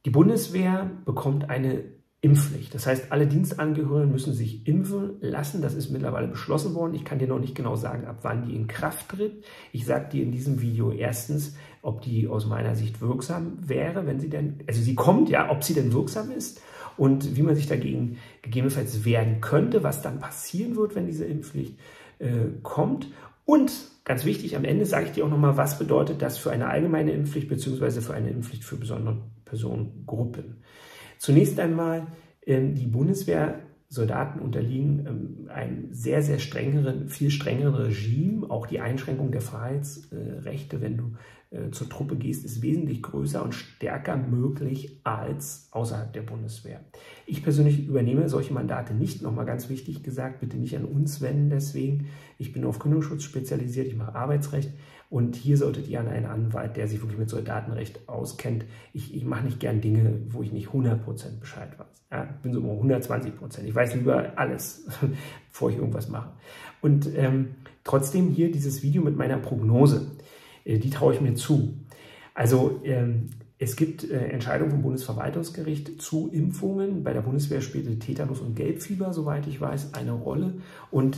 Die Bundeswehr bekommt eine Impfpflicht. Das heißt, alle Dienstangehörigen müssen sich impfen lassen. Das ist mittlerweile beschlossen worden. Ich kann dir noch nicht genau sagen, ab wann die in Kraft tritt. Ich sage dir in diesem Video erstens, ob die aus meiner Sicht wirksam wäre, wenn sie denn, also sie kommt, ja, ob sie denn wirksam ist und wie man sich dagegen gegebenenfalls wehren könnte, was dann passieren wird, wenn diese Impfpflicht kommt. Und ganz wichtig, am Ende sage ich dir auch nochmal, was bedeutet das für eine allgemeine Impfpflicht bzw. für eine Impfpflicht für besondere Personengruppen. Zunächst einmal, die Bundeswehrsoldaten unterliegen einem sehr, sehr strengeren, viel strengeren Regime. Auch die Einschränkung der Freiheitsrechte, wenn du zur Truppe gehst, ist wesentlich größer und stärker möglich als außerhalb der Bundeswehr. Ich persönlich übernehme solche Mandate nicht, nochmal ganz wichtig gesagt, bitte nicht an uns wenden deswegen. Ich bin auf Kündigungsschutz spezialisiert, ich mache Arbeitsrecht und hier solltet ihr an einen Anwalt, der sich wirklich mit Soldatenrecht auskennt. Ich mache nicht gern Dinge, wo ich nicht 100% Bescheid weiß. Ja, ich bin so immer 120%. Ich weiß lieber alles, bevor ich irgendwas mache. Und trotzdem hier dieses Video mit meiner Prognose. Die traue ich mir zu. Also es gibt Entscheidungen vom Bundesverwaltungsgericht zu Impfungen. Bei der Bundeswehr spielte Tetanus und Gelbfieber, soweit ich weiß, eine Rolle. Und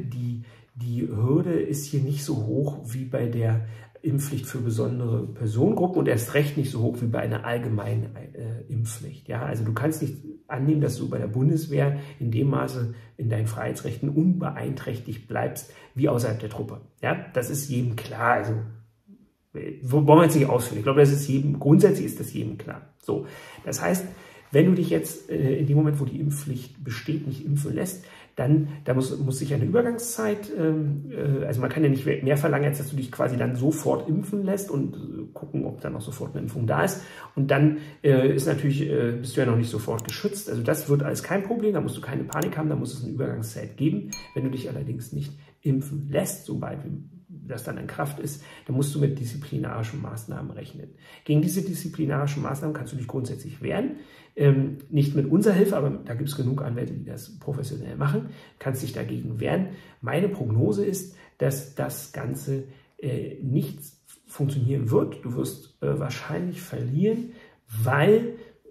die Hürde ist hier nicht so hoch wie bei der Impfpflicht für besondere Personengruppen und erst recht nicht so hoch wie bei einer allgemeinen Impfpflicht. Ja, also du kannst nicht annehmen, dass du bei der Bundeswehr in dem Maße in deinen Freiheitsrechten unbeeinträchtigt bleibst wie außerhalb der Truppe. Ja, das ist jedem klar. Also wollen wir jetzt nicht ausführen. Ich glaube, grundsätzlich ist das jedem klar. So, das heißt, wenn du dich jetzt in dem Moment, wo die Impfpflicht besteht, nicht impfen lässt, dann da muss sich eine Übergangszeit, also man kann ja nicht mehr verlangen, als dass du dich quasi dann sofort impfen lässt und gucken, ob dann auch sofort eine Impfung da ist. Und dann ist natürlich, bist du ja noch nicht sofort geschützt. Also das wird alles kein Problem, da musst du keine Panik haben, da muss es eine Übergangszeit geben. Wenn du dich allerdings nicht impfen lässt, sobald das dann in Kraft ist, dann musst du mit disziplinarischen Maßnahmen rechnen. Gegen diese disziplinarischen Maßnahmen kannst du dich grundsätzlich wehren. Nicht mit unserer Hilfe, aber da gibt es genug Anwälte, die das professionell machen, kannst dich dagegen wehren. Meine Prognose ist, dass das Ganze nicht funktionieren wird. Du wirst wahrscheinlich verlieren, weil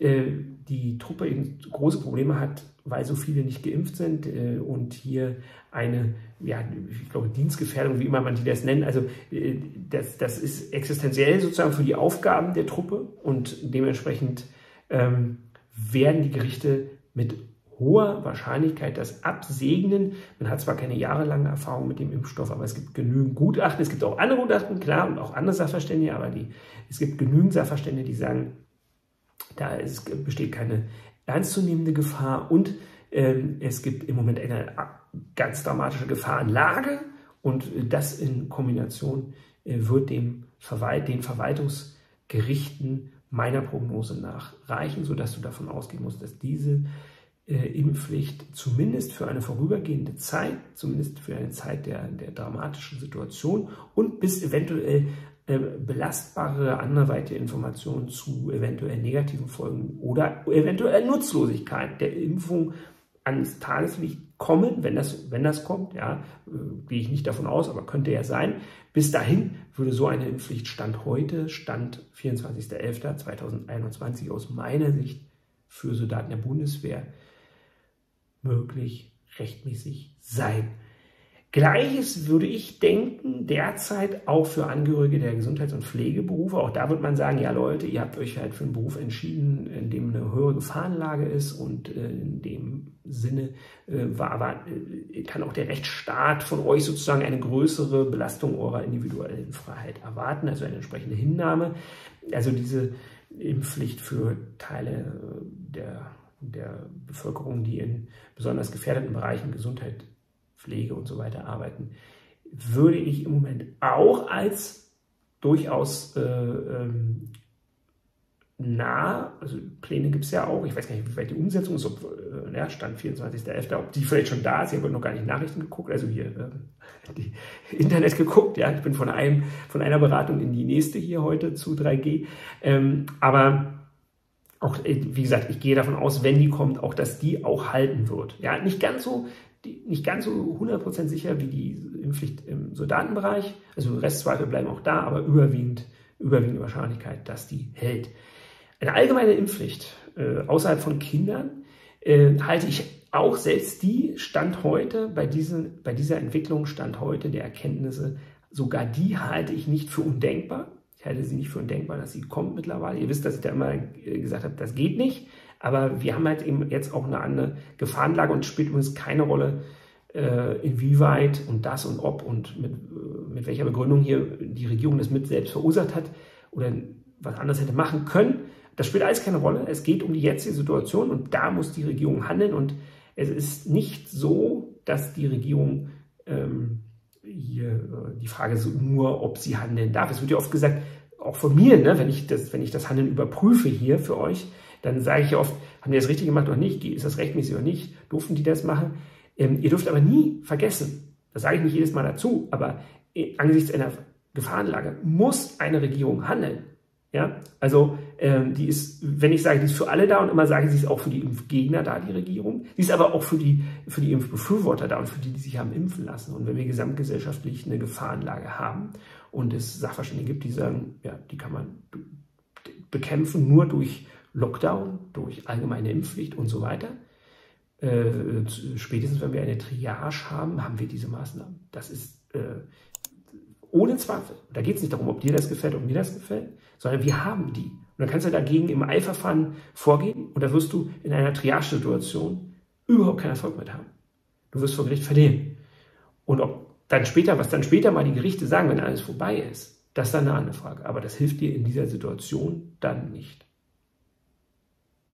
die Truppe eben große Probleme hat, weil so viele nicht geimpft sind und hier eine, ja, ich glaube, Dienstgefährdung, wie immer manche das nennen, also das ist existenziell sozusagen für die Aufgaben der Truppe und dementsprechend werden die Gerichte mit hoher Wahrscheinlichkeit das absegnen. Man hat zwar keine jahrelange Erfahrung mit dem Impfstoff, aber es gibt genügend Gutachten. Es gibt auch andere Gutachten, klar, und auch andere Sachverständige, aber es gibt genügend Sachverständige, die sagen, besteht keine ernstzunehmende Gefahr und es gibt im Moment eine ganz dramatische Gefahrenlage und das in Kombination wird den Verwaltungsgerichten meiner Prognose nach reichen, sodass du davon ausgehen musst, dass diese Impfpflicht zumindest für eine vorübergehende Zeit, zumindest für eine Zeit der dramatischen Situation und bis eventuell belastbare anderweitige Informationen zu eventuell negativen Folgen oder eventuell Nutzlosigkeit der Impfung ans Tageslicht kommen, wenn das kommt, ja, gehe ich nicht davon aus, aber könnte ja sein. Bis dahin würde so eine Impfpflicht Stand heute, Stand 24.11.2021 aus meiner Sicht für Soldaten der Bundeswehr möglich, rechtmäßig sein. Gleiches würde ich denken, derzeit auch für Angehörige der Gesundheits- und Pflegeberufe. Auch da wird man sagen, ja Leute, ihr habt euch halt für einen Beruf entschieden, in dem eine höhere Gefahrenlage ist und in dem Sinne kann auch der Rechtsstaat von euch sozusagen eine größere Belastung eurer individuellen Freiheit erwarten, also eine entsprechende Hinnahme. Also diese Impfpflicht für Teile der Bevölkerung, die in besonders gefährdeten Bereichen Gesundheit, Pflege und so weiter arbeiten, würde ich im Moment auch als durchaus also Pläne gibt es ja auch, ich weiß gar nicht, wie weit die Umsetzung ist, Stand 24.11., ob die vielleicht schon da ist, ich habe noch gar nicht Nachrichten geguckt, also hier Internet geguckt, ja, ich bin von einer Beratung in die nächste hier heute zu 3G, aber auch, wie gesagt, ich gehe davon aus, wenn die kommt, auch, dass die auch halten wird. Ja, nicht ganz so 100% sicher wie die Impfpflicht im Soldatenbereich. Also Restzweifel bleiben auch da, aber überwiegende Wahrscheinlichkeit, dass die hält. Eine allgemeine Impfpflicht außerhalb von Kindern halte ich auch selbst die Stand heute, bei dieser Entwicklung Stand heute der Erkenntnisse, sogar die halte ich nicht für undenkbar. Ich halte sie nicht für undenkbar, dass sie kommt mittlerweile. Ihr wisst, dass ich da immer gesagt habe, das geht nicht. Aber wir haben halt eben jetzt auch eine andere Gefahrenlage und es spielt übrigens keine Rolle, inwieweit und das und ob und mit welcher Begründung hier die Regierung das mit selbst verursacht hat oder was anderes hätte machen können. Das spielt alles keine Rolle. Es geht um die jetzige Situation und da muss die Regierung handeln. Und es ist nicht so, dass die Regierung hier die Frage ist nur, ob sie handeln darf. Es wird ja oft gesagt, auch von mir, ne, wenn ich das Handeln überprüfe hier für euch, dann sage ich ja oft, haben die das richtig gemacht oder nicht? Ist das rechtmäßig oder nicht? Durften die das machen? Ihr dürft aber nie vergessen, das sage ich nicht jedes Mal dazu, aber angesichts einer Gefahrenlage muss eine Regierung handeln. Ja? Also die ist, wenn ich sage, die ist für alle da und immer sage, sie ist auch für die Impfgegner da, die Regierung, die ist aber auch für die Impfbefürworter da und für die, die sich haben impfen lassen. Und wenn wir gesamtgesellschaftlich eine Gefahrenlage haben und es Sachverständige gibt, die sagen, ja, die kann man bekämpfen nur durch Lockdown, durch allgemeine Impfpflicht und so weiter. Spätestens, wenn wir eine Triage haben, haben wir diese Maßnahmen. Das ist ohne Zweifel. Da geht es nicht darum, ob dir das gefällt, ob mir das gefällt, sondern wir haben die. Und dann kannst du dagegen im Eilverfahren vorgehen und da wirst du in einer Triage-Situation überhaupt keinen Erfolg mit haben. Du wirst vor Gericht verlieren. Und was dann später mal die Gerichte sagen, wenn alles vorbei ist, das ist dann eine andere Frage. Aber das hilft dir in dieser Situation dann nicht.